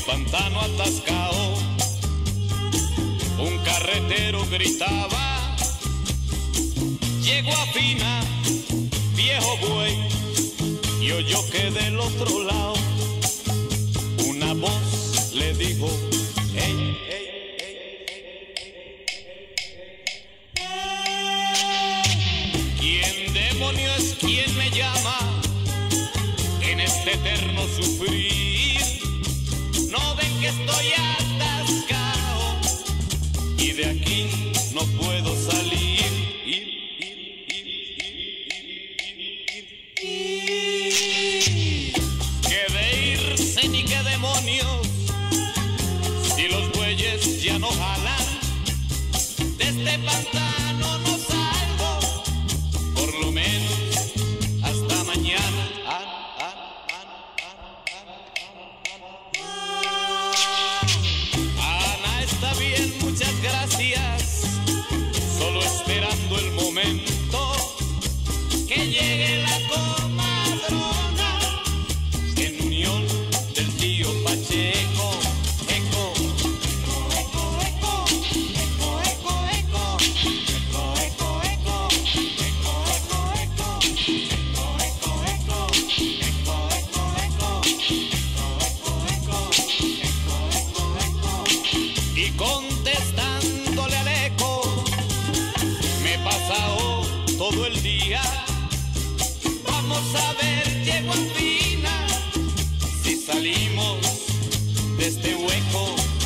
pantano atascado. Un carretero gritaba: llego a Fina, viejo buey. Y oyó que del otro lado una voz le dijo: hey, hey, ¿quién demonio es quien me llama en este eterno sufrir? No ven que estoy atascado y de aquí no puedo salir. Que de irse ni que demonios, si los bueyes ya no jalan, de este pantano no salgo, por lo menos hasta mañana. Ana está bien, muchas gracias, solo esperando el momento que llegue la comadrona en unión del tío Pacheco. Eco, eco, eco, eco, eco, eco, eco, eco, eco, eco, eco, eco, eco, y contestándole al eco me he pasado todo el día. Vamos a ver, llego a Fina, si salimos de este hueco.